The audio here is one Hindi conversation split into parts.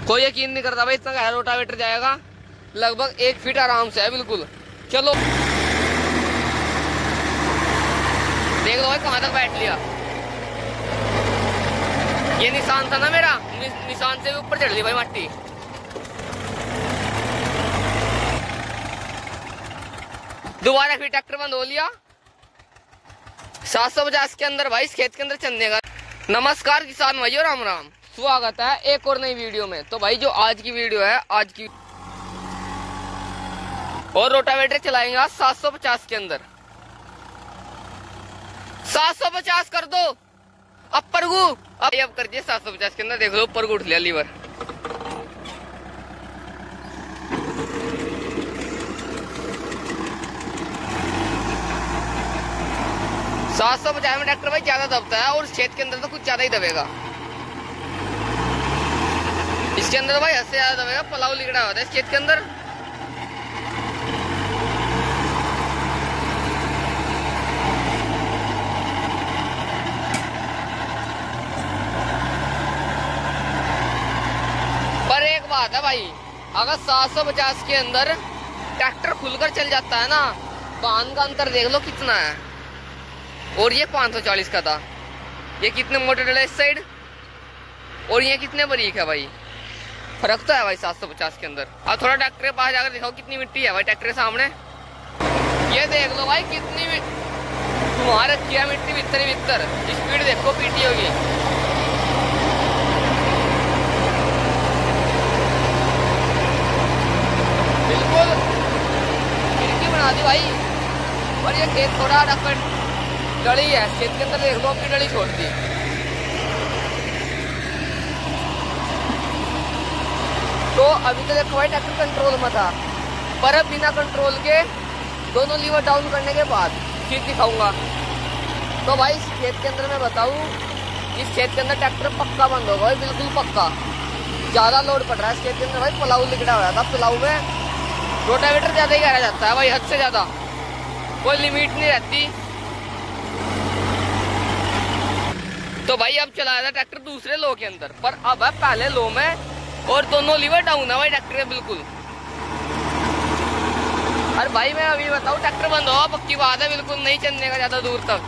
कोई यकीन नहीं करता भाई इतना गहरा रोटावेटर जाएगा, लगभग 1 फीट आराम से है बिल्कुल। चलो देख लो भाई कहाँ तक बैठ लिया। ये निशान था ना मेरा, निशान से भी ऊपर चढ़ ली भाई मट्टी। दोबारा फिर ट्रैक्टर बंद हो लिया। 750 के अंदर भाई इस खेत के अंदर चलने का। नमस्कार किसान भाइयों, राम राम, स्वागत है एक और नई वीडियो में। तो भाई जो आज की वीडियो है, आज की और रोटावेटर चलाएंगे आज 750 के अंदर। 750 कर दो अब परगू, अब कर दिए 750 के अंदर। देख लो ऊपर उठ लिया लीवर। सात 750 में ट्रैक्टर भाई ज्यादा दबता है, और इस खेत के अंदर तो कुछ ज्यादा ही दबेगा। इसके अंदर भाई हद से ज्यादा दबेगा, पलाव लिगड़ा होता है इस खेत के अंदर। पर एक बात है भाई, अगर 750 के अंदर ट्रैक्टर खुलकर चल जाता है ना, पान का अंतर देख लो कितना है। और ये 540 का था, ये कितने मोटे डले इस साइड, और ये कितने बारीक है भाई। फर्क तो है भाई 750 के अंदर। अब थोड़ा ट्रैक्टर के पास जाकर दिखाओ कितनी मिट्टी है भाई ट्रैक्टर के सामने। ये देख लो भाई कितनी तुम्हारे किया मिट्टी भीतर ही भीतर। स्पीड देखो पीटी होगी। बिल्कुल खिड़की बना दी भाई। और ये खेत थोड़ा रफट डली है, खेत के अंदर देख लो अपनी डली छोड़ दी। तो अभी तो देखो भाई ट्रैक्टर कंट्रोल में था, पर अब बिना कंट्रोल के दोनों लीवर डाउन करने के बाद फिर दिखाऊंगा। तो भाई इस खेत के अंदर मैं बताऊं, इस खेत के अंदर ट्रैक्टर पक्का बंद होगा भाई, बिल्कुल पक्का। ज्यादा लोड पड़ रहा है इस खेत के अंदर भाई, पलाऊ लिगड़ा हुआ था। पलाऊ में रोटावेटर ज्यादा ही गहरा जाता है भाई, हद से ज्यादा, कोई लिमिट नहीं रहती। तो भाई अब चलाया था ट्रैक्टर दूसरे लो के अंदर, पर अब है पहले लो में, और दोनों लीवर डाउन है भाई ट्रैक्टर में बिल्कुल। अरे भाई मैं अभी बताऊं ट्रैक्टर बंद होगा पक्की बात है, बिल्कुल नहीं चलने का ज्यादा दूर तक।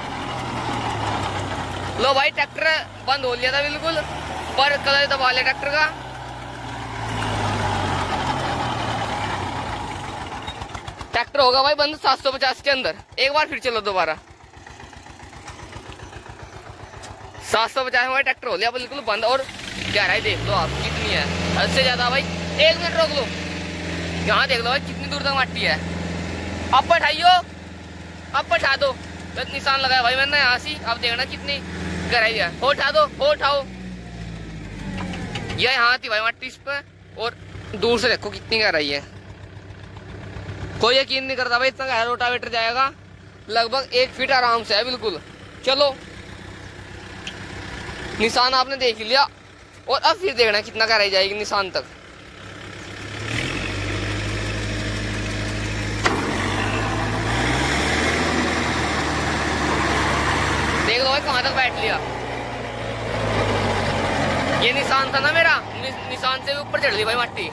लो भाई ट्रैक्टर बंद हो लिया था बिल्कुल, पर कलर दबा लिया ट्रैक्टर का। ट्रैक्टर होगा भाई बंद 750 के अंदर। एक बार फिर चलो दोबारा। 750 में ट्रैक्टर हो लिया बिल्कुल बंद, और गहराई देख लो आप कितनी है, हद से ज्यादा भाई। 1 मिनट रोक लो, यहाँ देख लो भाई कितनी दूर तक मट्टी है। अब बैठाइयो, अब बैठा दो, तो निशान लगाया भाई मैंने यहाँ से। अब देखना कितनी गहराई है, हो उठा दो, हो उठाओ। यह यहाँ थी भाई मट्टी इस पे, और दूर से देखो कितनी गहराई है। कोई यकीन नहीं करता भाई इतना गहरा रोटावेटर जाएगा, लगभग 1 फीट आराम से है बिल्कुल। चलो निशान आपने देख लिया, और अब फिर देखना कितना गहराई जाएगी निशान तक। देख लो भाई कहाँ तक बैठ लिया। ये निशान था ना मेरा, निशान से भी ऊपर चढ़ ली भाई मट्टी।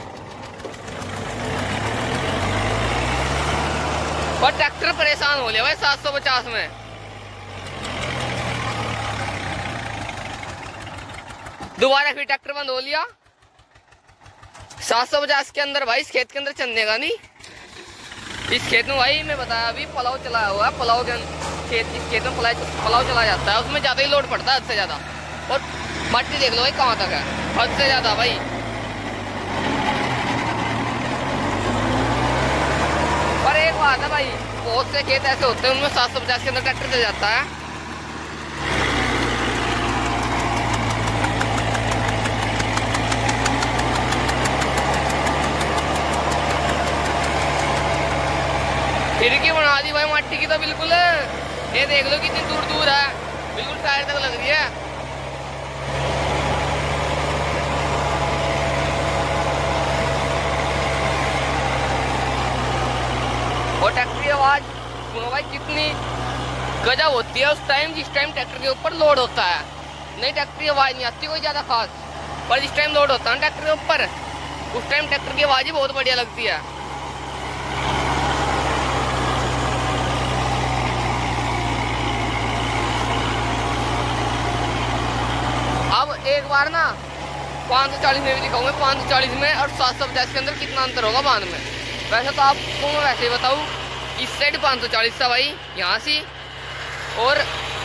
पर ट्रैक्टर परेशान हो लिया भाई 750 में। दोबारा फिर ट्रैक्टर बंद हो लिया। 750 के अंदर भाई इस खेत के अंदर चलने का नहीं। इस खेत में भाई मैं बताया अभी पलाव चलाया हुआ है, पलाव के इस खेत में पलाव चलाया जाता है, उसमें ज्यादा ही लोड पड़ता है हद से ज्यादा। और मट्टी देख लो भाई कहाँ तक है, हद से ज्यादा भाई। पर एक बात है भाई, बहुत से खेत ऐसे होते हैं उनमें 750 के अंदर ट्रैक्टर चल जाता है। खिड़की बना दी भाई मट्टी की तो बिल्कुल। ये देख लो कितनी दूर दूर है, बिल्कुल टायर तक लग रही है। और ट्रैक्टर की आवाज सुनो भाई कितनी गजब होती है उस टाइम, जिस टाइम ट्रैक्टर के ऊपर लोड होता है। नहीं ट्रैक्टर की आवाज नहीं आती कोई ज्यादा खास। पर जिस टाइम लोड होता है ट्रैक्टर के ऊपर, उस टाइम ट्रैक्टर की आवाज़ ही बहुत बढ़िया लगती है। अब एक बार ना 540 में भी दिखाऊंगा, 540 में और 750 के अंदर कितना अंतर होगा बांध में। वैसे तो आपको मैं वैसे ही बताऊँ, इस साइड 540 था भाई यहाँ से, और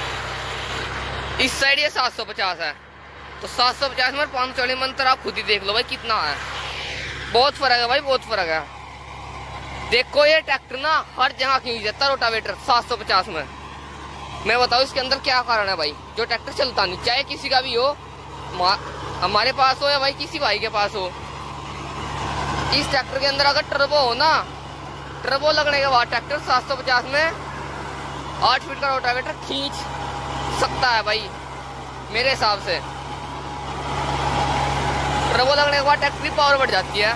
इस साइड ये 750 है। तो 750 में 540 में अंतर आप खुद ही देख लो भाई कितना है। बहुत फर्क है भाई, बहुत फर्क है। देखो ये ट्रैक्टर ना हर जगह खींच देता रोटावेटर 750 में। मैं बताऊँ इसके अंदर क्या कारण है भाई, जो ट्रैक्टर चलता नहीं, चाहे किसी का भी हो, हमारे पास हो या भाई किसी भाई के पास हो, इस ट्रैक्टर के अंदर अगर टर्बो हो ना, टर्बो लगने के बाद ट्रैक्टर 750 में 8 फीट का रोटावेटर खींच सकता है भाई मेरे हिसाब से। टर्बो लगने के बाद ट्रैक्टर की पावर बढ़ जाती है,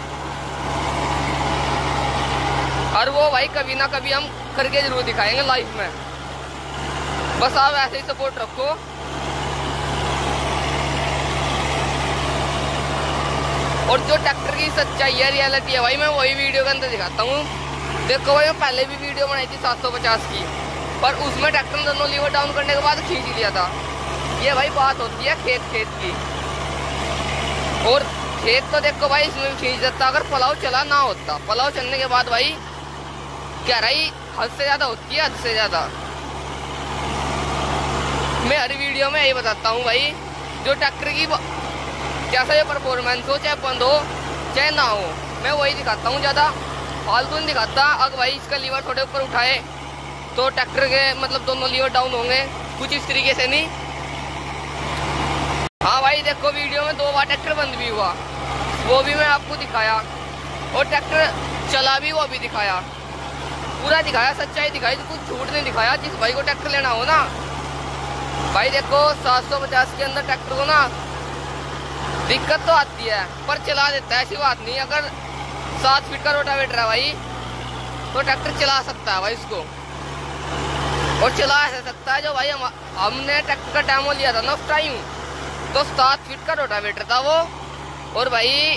और वो भाई कभी ना कभी हम करके जरूर दिखाएंगे लाइफ में। बस आप ऐसे ही सपोर्ट रखो। और जो ट्रैक्टर की सच्चाई है, रियलिटी है भाई, मैं वही वीडियो के अंदर दिखाता हूँ। देखो भाई मैं पहले भी वीडियो बनाई थी 750 की, पर उसमें ट्रैक्टर ने दोनों लीवर डाउन करने के बाद खींच लिया था। ये भाई बात होती है खेत की, और खेत तो देखो भाई इसमें भी खींच देता अगर पलाव चला ना होता। पलाव चलने के बाद भाई गहराई हद से ज़्यादा होती है, हद से ज़्यादा। मैं हर वीडियो में यही बताता हूँ भाई, जो ट्रैक्टर की जैसा ये परफॉर्मेंस हो, चाहे बंद हो चाहे ना हो, मैं वही दिखाता हूँ। ज़्यादा फालतू नहीं दिखाता। अगर भाई इसका लीवर थोड़े ऊपर उठाए तो ट्रैक्टर के मतलब दोनों लीवर डाउन होंगे, कुछ इस तरीके से नहीं। हाँ भाई देखो वीडियो में 2 बार ट्रैक्टर बंद भी हुआ, वो भी मैं आपको दिखाया, और ट्रैक्टर चला भी वो भी दिखाया, पूरा दिखाया, सच्चाई दिखाई, कुछ झूठ नहीं दिखाया। जिस भाई को ट्रैक्टर लेना हो ना भाई, देखो 750 के अंदर ट्रैक्टर को ना दिक्कत तो आती है, पर चला देता है, ऐसी बात नहीं। अगर 7 फीट का रोटावेटर है भाई, तो ट्रैक्टर चला सकता है भाई इसको, और चला ऐसा सकता है। जो भाई हमने ट्रैक्टर का डेमो लिया था ना उस टाइम, तो 7 फीट का रोटावेटर था वो, और भाई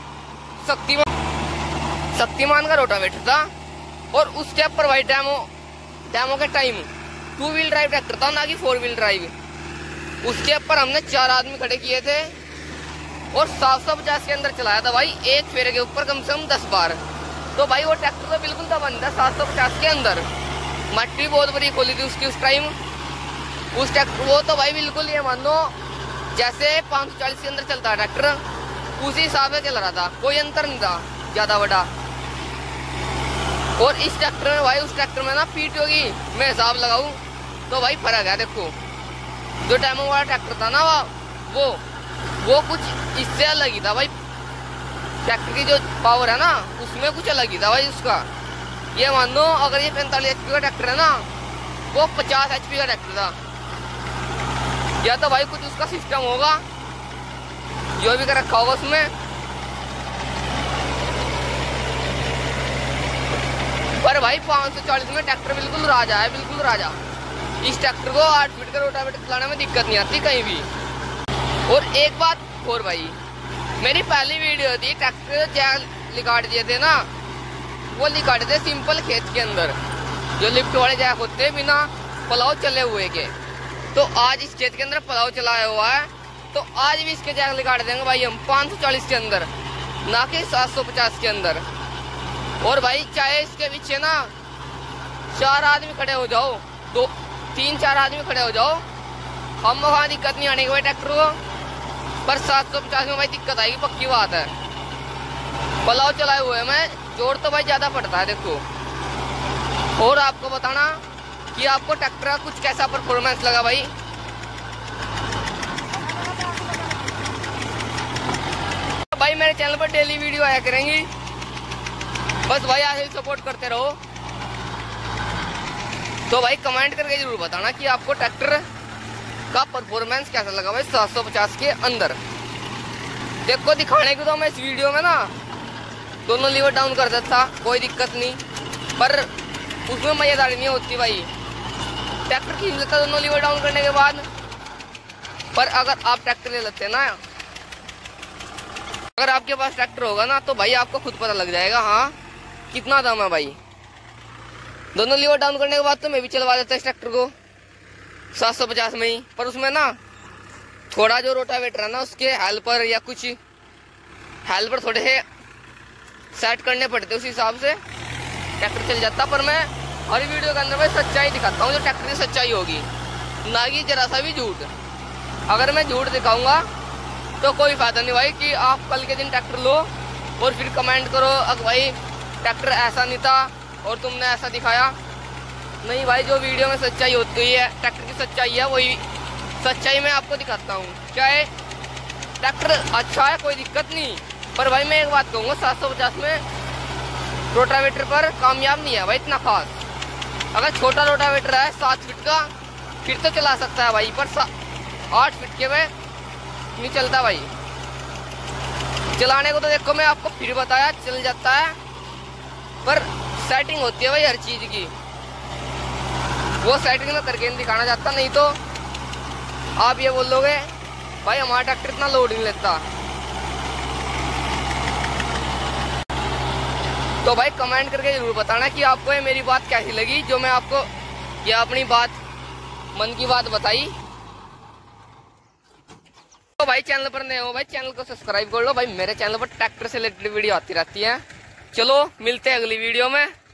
शक्तिमान का रोटावेटर था, और उसके ऊपर भाई डेमो के टाइम 2 व्हील ड्राइव ट्रैक्टर था, ना कि 4 व्हील ड्राइव। उसके ऊपर हमने 4 आदमी खड़े किए थे, और 750 के अंदर चलाया था भाई, एक फेरे के ऊपर कम से कम 10 बार। तो भाई वो ट्रैक्टर तो बिल्कुल था बंद था 750 के अंदर। मट्टी बहुत बड़ी खोली थी उसकी उस टाइम, उस ट्रैक्टर वो तो भाई बिल्कुल ये मान लो जैसे 540 के अंदर चलता है ट्रैक्टर, उसी हिसाब से चल रहा था, कोई अंतर नहीं था ज़्यादा बड़ा। और इस ट्रैक्टर में भाई, उस ट्रैक्टर में ना पीट होगी, मैं हिसाब लगाऊँ तो भाई फर्क है। देखो जो डेमो वाला ट्रैक्टर था ना वो कुछ इससे अलग ही था भाई, ट्रैक्टर की जो पावर है ना उसमें कुछ अलग ही था भाई उसका। ये मान लो अगर ये 45 HP का ट्रैक्टर है ना, वो 50 HP का ट्रैक्टर था, या तो भाई कुछ उसका सिस्टम होगा जो भी कर रखा होगा उसमें। पर भाई 540 में ट्रैक्टर बिल्कुल राजा है, बिल्कुल राजा। इस ट्रैक्टर को 8 फीट का रोटावेटर चलाने में दिक्कत नहीं आती कहीं भी। और एक बात और भाई, मेरी पहली वीडियो थी ट्रैक्टर जैक लिकाट दिए थे ना, वो लिकाटे थे सिंपल खेत के अंदर, जो लिफ्ट वाले जैक होते हैं बिना पलाव चले हुए के। तो आज इस खेत के अंदर पलाव चलाया हुआ है, तो आज भी इसके जैक लिकाट देंगे भाई हम 540 के अंदर, ना कि 750 के अंदर। और भाई चाहे इसके पीछे ना 4 आदमी खड़े हो जाओ, 3-4 आदमी खड़े हो जाओ, हम वहाँ दिक्कत नहीं आने की भाई ट्रैक्टर को। पर 750 में भाई दिक्कत आएगी, पक्की बात है। पलाव चलाए हुए में जोर तो भाई ज़्यादा पड़ता है। देखो और आपको बताना कि आपको ट्रैक्टर का कुछ कैसा परफॉर्मेंस लगा भाई। भाई मेरे चैनल पर डेली वीडियो आया करेंगी, बस भाई ऐसे ही सपोर्ट करते रहो। तो भाई कमेंट करके जरूर बताना कि आपको ट्रैक्टर का परफॉर्मेंस कैसा लगा भाई 750 के अंदर। देखो दिखाने को तो मैं इस वीडियो में ना दोनों लीवर डाउन कर देता था, कोई दिक्कत नहीं, पर उसमें मज़ेदारी नहीं होती भाई। ट्रैक्टर खींच लेता दोनों लीवर डाउन करने के बाद। पर अगर आप ट्रैक्टर ले लेते ना अगर आपके पास ट्रैक्टर होगा ना तो भाई आपको खुद पता लग जाएगा हाँ कितना दाम है भाई। दोनों लीवर डाउन करने के बाद तो मैं भी चलवा देता इस ट्रैक्टर को 750 में ही। पर उसमें ना थोड़ा जो रोटावेटर है ना उसके हेल्पर या कुछ हेल्पर थोड़े से सेट करने पड़ते उस हिसाब से ट्रैक्टर चल जाता। पर मैं हर वीडियो के अंदर भाई सच्चाई दिखाता हूँ, जो ट्रैक्टर की सच्चाई होगी, ना कि जरा सा भी झूठ। अगर मैं झूठ दिखाऊंगा तो कोई फायदा नहीं भाई कि आप कल के दिन ट्रैक्टर लो और फिर कमेंट करो अगर भाई ट्रैक्टर ऐसा नहीं था और तुमने ऐसा दिखाया। नहीं भाई, जो वीडियो में सच्चाई होती है, ट्रैक्टर की सच्चाई है, वही सच्चाई मैं आपको दिखाता हूँ। चाहे ट्रैक्टर अच्छा है कोई दिक्कत नहीं, पर भाई मैं एक बात कहूँगा 750 में रोटावेटर पर कामयाब नहीं है भाई इतना खास। अगर छोटा रोटावेटर है 7 फीट का फिर तो चला सकता है भाई, पर 8 फीट के में नहीं चलता भाई। चलाने को तो देखो मैं आपको फिर बताया चल जाता है, पर सेटिंग होती है भाई हर चीज की, वो सेटिंग में करके नहीं दिखाना चाहता। नहीं तो आप ये बोलोगे भाई हमारा ट्रैक्टर इतना लोड नहीं लेता। तो भाई कमेंट करके जरूर बताना कि आपको ये मेरी बात कैसी लगी, जो मैं आपको ये अपनी बात मन की बात बताई। तो भाई चैनल पर नए हो भाई चैनल को सब्सक्राइब कर लो भाई, मेरे चैनल पर ट्रैक्टर से रिलेटेड वीडियो आती रहती है। चलो मिलते हैं अगली वीडियो में।